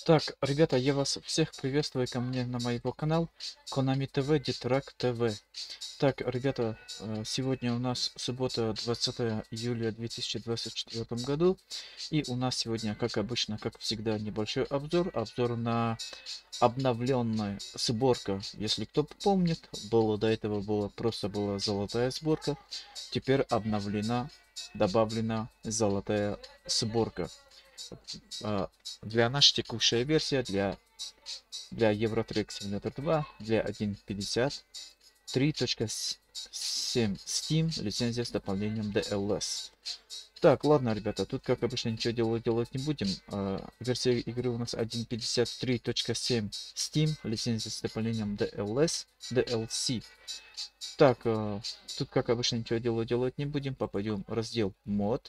Так, ребята, я вас всех приветствую ко мне на моего канал Konami TV Дитрак ТВ. Так, ребята, сегодня у нас суббота, 20 июля 2024 году. И у нас сегодня, как обычно, как всегда, небольшой обзор. Обзор на обновленная сборка. Если кто помнит, было до этого просто была золотая сборка. Теперь обновлена, добавлена золотая сборка. Для нашей текущая версия, для Eurotrack Simulator 2, для 1.50, 3.7 Steam, лицензия с дополнением DLS. Так, ладно, ребята, тут, как обычно, ничего делать не будем. Версия игры у нас 1.53.7 Steam, лицензия с дополнением DLS, DLC. Так, тут, как обычно, ничего делать не будем. Попадем в раздел мод.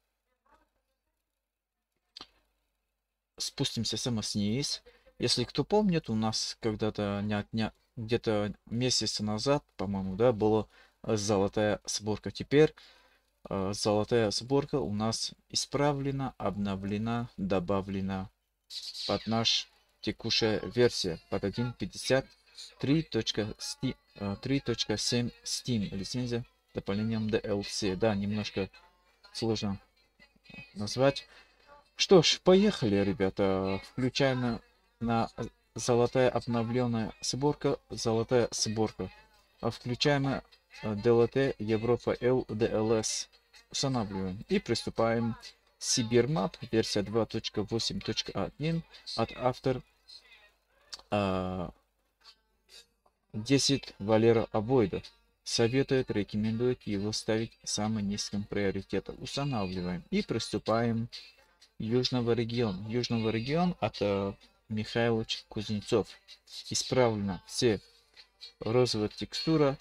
Спустимся само вниз. Если кто помнит, у нас когда-то где-то месяц назад, по-моему, да, была золотая сборка. Теперь золотая сборка у нас исправлена, обновлена, добавлена под наш текущая версия, под 1.50 3.7 Steam, лицензия дополнением DLC. Да, немножко сложно назвать. Что ж, поехали, ребята. Включаем на золотая обновленная сборка, золотая сборка. Включаем DLT Европа L DLS. Устанавливаем и приступаем. Сибирмап, версия 2.8.1 от автор 10 Валера Абойда. Советует, рекомендует его ставить самым низким приоритетом. Устанавливаем и приступаем. Южного региона от Михайлович Кузнецов. Исправлена все розовая текстура,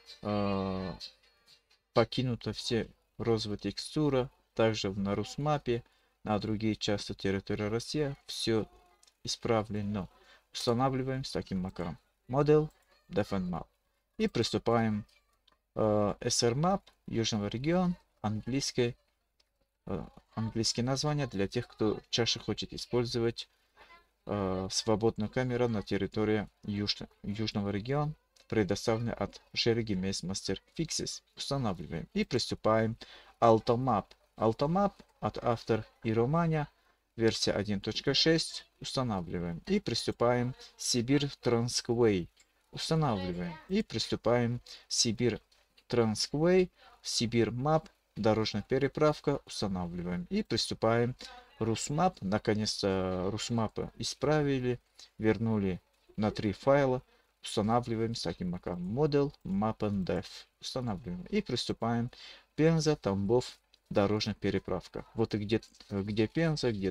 покинута все розовая текстура, также на Русмапе, на другие части территории России все исправлено. Устанавливаем с таким макаром. Model Defend Map. И приступаем SR Map, Южного региона, английское название для тех, кто чаще хочет использовать свободную камеру на территории Южного региона, предоставленной от Sherry Games Master Fixes. Устанавливаем и приступаем. Altomap. Altomap от автор Иромания, версия 1.6. Устанавливаем и приступаем. Сибирь Transkway. Устанавливаем и приступаем. Сибирь Transkway, Сибирь Map, дорожная переправка. Устанавливаем и приступаем. Русмап, наконец-то Русмапы исправили, вернули на 3 файла. Устанавливаем с таким макаром. Model MapNDev. Устанавливаем и приступаем. Пенза, Тамбов, дорожная переправка. Вот и где Пенза, где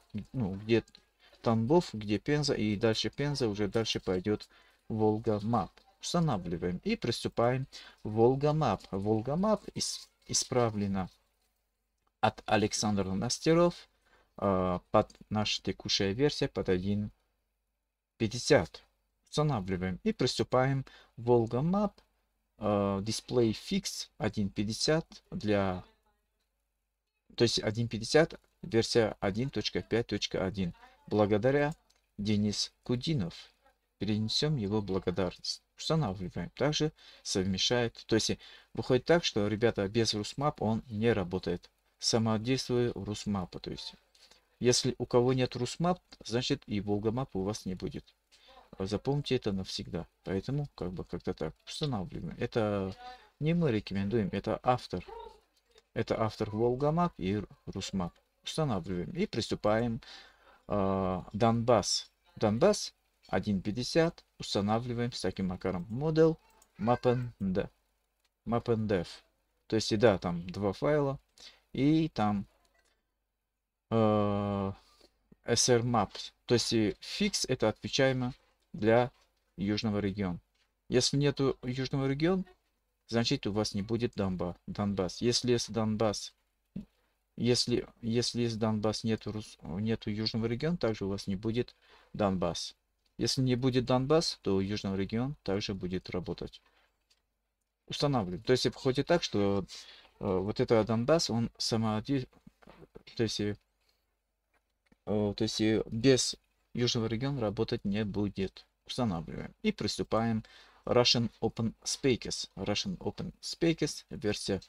Тамбов, где Пенза, и дальше Пенза, уже дальше пойдет Волга Мап. Устанавливаем и приступаем. Волга Мап. Волга Мап исправлена от Александра Настеров под наша текущая версия, под 1.50. Устанавливаем и приступаем. Волга Map Display Fix 1.50 для, то есть 1.50 версия 1.5.1. Благодаря Денис Кудинов. Перенесем его благодарность. Устанавливаем. Также совмещает. То есть выходит так, что, ребята, без Русмап он не работает. Самодействие Русмапа. То есть если у кого нет Русмап, значит и Волгамап у вас не будет. Запомните это навсегда. Поэтому как-то так устанавливаем. Это не мы рекомендуем, это автор. Это автор Волгамап и Русмап. Устанавливаем и приступаем. Донбасс. Донбасс 1.50. Устанавливаем с таким макаром. Model MapNDev. То есть, да, там два файла. И там SR Maps. То есть фикс это отвечаемо для южного региона. Если нету южного региона, значит у вас не будет Донбасс. Если есть Донбасс, если есть Донбасс, нету южного региона, также у вас не будет Донбасс. Если не будет Донбасс, то южного региона также будет работать. Устанавливаем. То есть выходит так, что вот это Донбасс, он то есть без южного региона работать не будет. Устанавливаем. И приступаем Russian Open Spaces. Russian Open Spaces, версия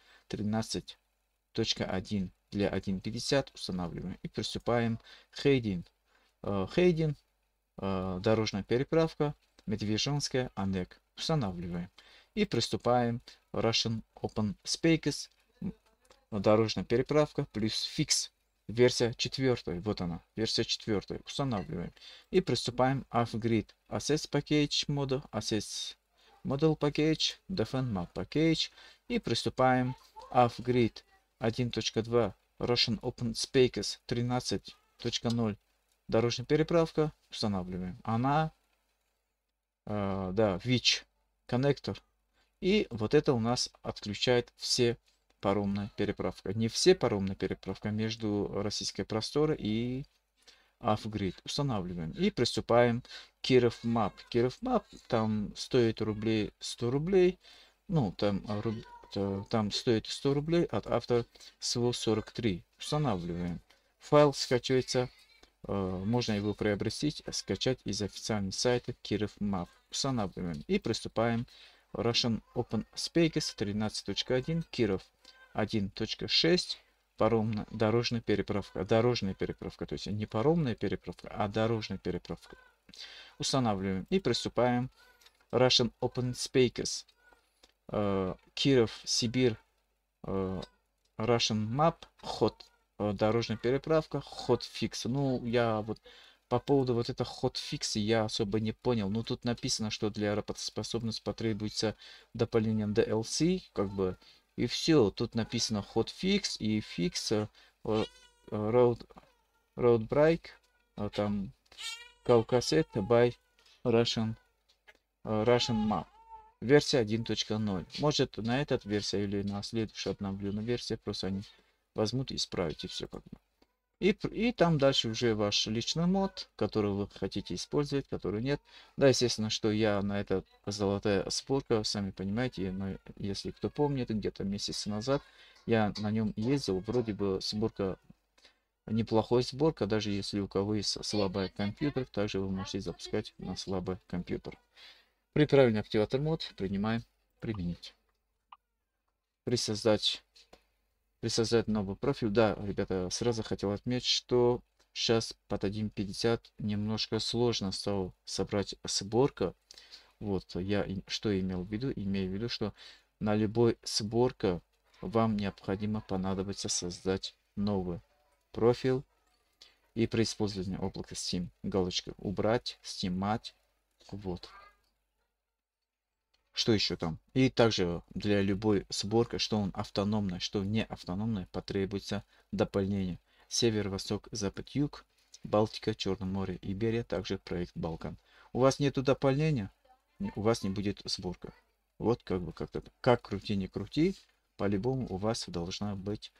13.1 для 1.50 устанавливаем. И приступаем Хейдин. Хейдин, дорожная переправка, Медвежонская, Анек. Устанавливаем. И приступаем Russian Open Spaces, дорожная переправка плюс фикс. Версия 4. Вот она. Версия 4. Устанавливаем. И приступаем Off-Grid. Assets Package Model. Assets Model Package. Defend Map Package. И приступаем Off-Grid 1.2. Russian Open Spaces 13.0. Дорожная переправка. Устанавливаем. Она, да, Witch коннектор. И вот это у нас отключает все паромная переправка. Не все паромная переправка между российской просторы и Off-Grid. Устанавливаем. И приступаем Киров Map. Киров Map там стоит рублей 100 рублей. Ну, там стоит 100 рублей от автора СВО 43. Устанавливаем. Файл скачивается. Можно его приобрести, скачать из официального сайта Киров Map. Устанавливаем. И приступаем Russian Open Spaces 13.1 Киров 1.6 дорожная переправка. Дорожная переправка, то есть не паромная переправка, а дорожная переправка. Устанавливаем и приступаем Russian Open Spaces Киров, Сибирь, Russian Map, ход, дорожная переправка, ход фикс. Ну, я вот по поводу вот этого hotfix я особо не понял. Ну, тут написано, что для работоспособности потребуется дополнение DLC, как бы, и все. Тут написано hotfix и fix road break, там Caucaset by Russian Map. Версия 1.0. Может на этот версия или на следующую обновленную версию просто они возьмут и исправить и все как бы. И там дальше уже ваш личный мод, который вы хотите использовать, который нет. Да, естественно, что я на это золотая сборка, сами понимаете, но если кто помнит, где-то месяц назад я на нем ездил, вроде бы сборка, неплохой сборка, даже если у кого есть слабый компьютер, также вы можете запускать на слабый компьютер. При правильный активатор мод принимаем применить. Присоздать новый профиль. Да, ребята, сразу хотел отметить, что сейчас под 1.50 немножко сложно стало собрать сборка. Вот, я что имел в виду? Имею в виду, что на любой сборка вам необходимо понадобится создать новый профиль. И при использовании облака Steam галочка убрать, снимать. Вот. Что еще там? И также для любой сборки, что он автономный, что не автономный, потребуется дополнение. Север, Восток, Запад, Юг, Балтика, Черное море, Иберия, также проект Балкан. У вас нету дополнения, у вас не будет сборка. Вот как бы как-то. Как крути, не крути, по-любому у вас должна быть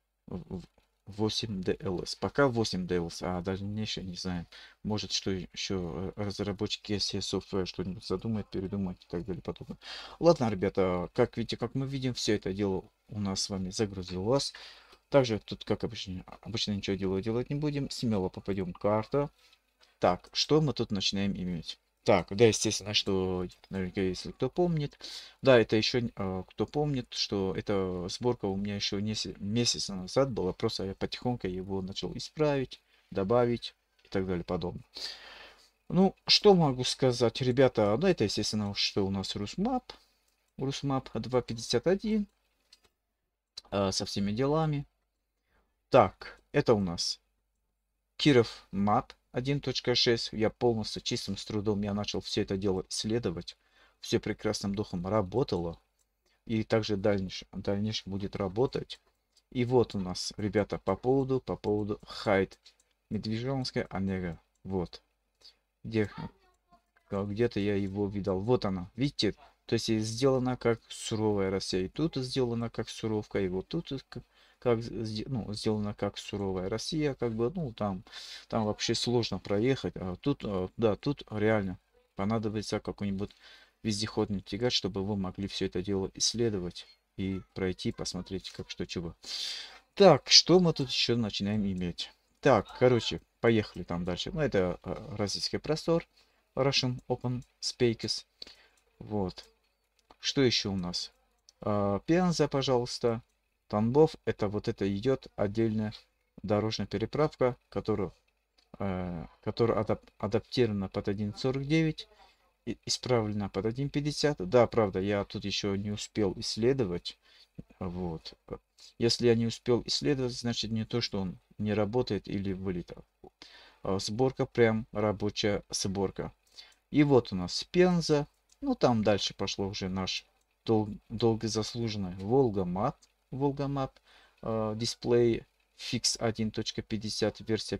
8 DLS. Пока 8 DLS, а дальнейшее не знаем. Может, что еще разработчики SE Software что-нибудь задумают, передумают и так далее подобное. Ладно, ребята, как видите, как мы видим, все это дело у нас с вами загрузилось. Также тут, как обычно ничего делать не будем. Смело попадем в карту. Так, что мы тут начинаем иметь? Так, да, естественно, что, наверняка, если кто помнит, да, это еще, кто помнит, что эта сборка у меня еще месяц назад была, просто я потихоньку его начал исправить, добавить и так далее подобное. Ну, что могу сказать, ребята, ну, это, естественно, что у нас Rusmap 2.51, со всеми делами. Так, это у нас Киров Map 1.6. Я полностью чистым с трудом я начал все это дело исследовать. Все прекрасным духом работало. И также дальнейшем будет работать. И вот у нас, ребята, по поводу Хайд. Медвежонская Онега. Вот. Где-то я его видал. Вот она. Видите? То есть сделано как суровая Россия. И тут сделано как суровка. И вот тут как сделано как суровая Россия, как бы, ну, там вообще сложно проехать, а тут, да, тут реально понадобится какой-нибудь вездеходный тягач, чтобы вы могли все это дело исследовать и пройти, посмотреть, как что чего. Так, что мы тут еще начинаем иметь? Так, короче, поехали там дальше. Ну, это российский простор, Russian Open Spaces. Вот. Что еще у нас? Пенза, пожалуйста. Тамбов, это вот это идет отдельная дорожная переправка, которая адаптирована под 1.49, исправлена под 1.50. Да, правда, я тут еще не успел исследовать. Вот. Если я не успел исследовать, значит не то, что он не работает или вылетел. Сборка, прям рабочая сборка. И вот у нас Пенза. Ну, там дальше пошло уже наш долгозаслуженный Волга-Мап. Волга-Мап. Дисплей Fix 1.50, версия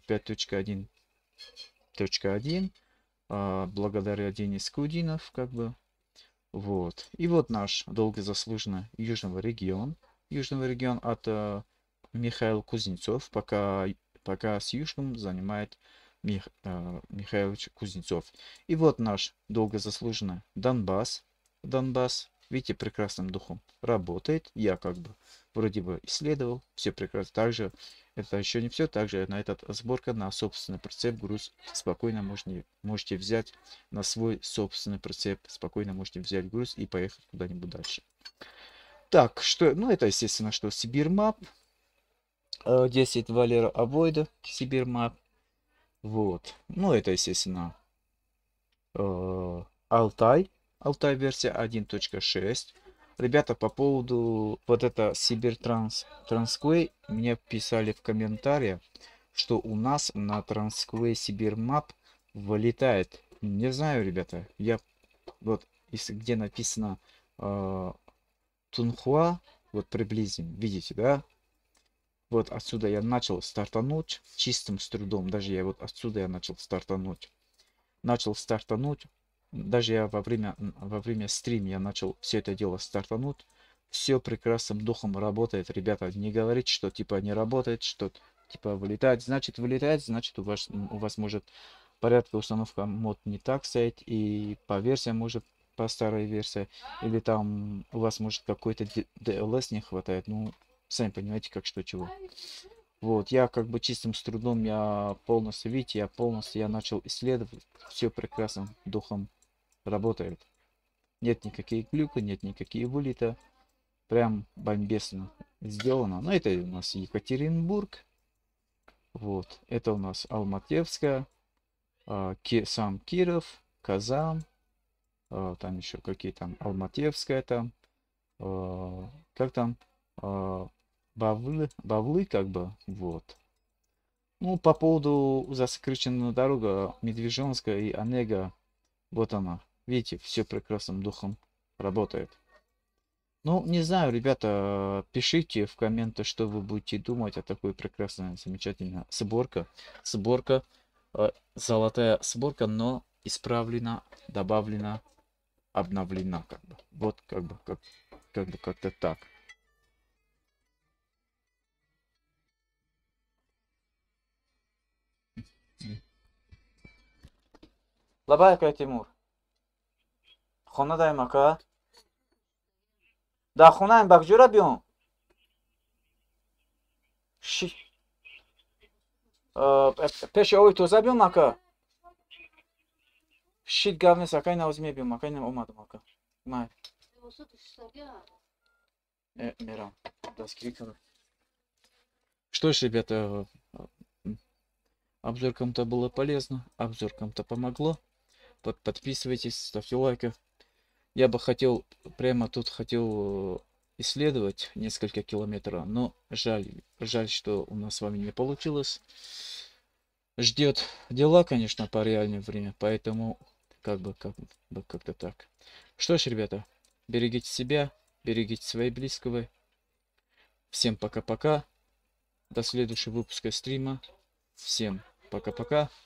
5.1.1. Благодаря Денис Кудинов, как бы. Вот. И вот наш долгозаслуженный Южного регион от Михаил Кузнецов. Пока с Южным занимает Михайлович Кузнецов. И вот наш долгозаслуженный Донбасс. Видите, прекрасным духом работает. Я как бы вроде бы исследовал. Все прекрасно. Также это еще не все. Также на этот сборка на собственный прицеп груз спокойно можете взять на свой собственный прицеп. Спокойно можете взять груз и поехать куда-нибудь дальше. Так, что, ну это естественно, что Сибирмап. 10 Валера Авойда, Сибирмап. Вот. Ну это естественно Алтай версия 1.6. Ребята, по поводу вот это Сибирь Трансквей, мне писали в комментариях, что у нас на Трансквей Сибирмап вылетает. Не знаю, ребята, я вот где написано Тунхуа, вот приблизим, видите, да? Вот отсюда я начал стартануть чистым с трудом, даже я вот отсюда я начал стартануть. Даже я во время стрима я начал все это дело стартануть. Все прекрасным духом работает, ребята. Не говорите, что типа не работает, что типа вылетает. Значит вылетает, значит у вас может порядка установка мод не так стоять. И по версиям может по старой версии. Или там у вас может какой-то DLS не хватает. Ну, сами понимаете, как что чего. Вот, я как бы чистым с трудом, я полностью, видите, я начал исследовать. Все прекрасным духом работает. Нет никаких глюка, нет никаких вылета. Прям бомбесно сделано. Но это у нас Екатеринбург. Вот, это у нас Алматевская. Сам Киров, Казан. Там еще какие там, Алматевская там. Как там? Бавлы, как бы, вот. Ну, по поводу засекреченной дорога Медвежонская и Онега, вот она. Видите, все прекрасным духом работает. Ну, не знаю, ребята, пишите в комментах, что вы будете думать о такой прекрасной, замечательной сборке. Золотая сборка, но исправлена, добавлена, обновлена, как бы. Вот, как-то так. Лабайка, Тимур. Хонадайм ака. Да, хунаем бакжура биом. Пеши ой тоза биом ака. Шит гавнес акай навозме биом, акай нам омадам ака. Май. Мерам. Что ж, ребята, обзор кому-то было полезно, обзор кому-то помогло. Подписывайтесь, ставьте лайки. Я бы хотел, прямо тут хотел исследовать несколько километров, но жаль, что у нас с вами не получилось. Ждет дела, конечно, по реальному время, поэтому как-то так. Что ж, ребята, берегите себя, берегите своих близкого. Всем пока-пока. До следующего выпуска стрима. Всем пока-пока.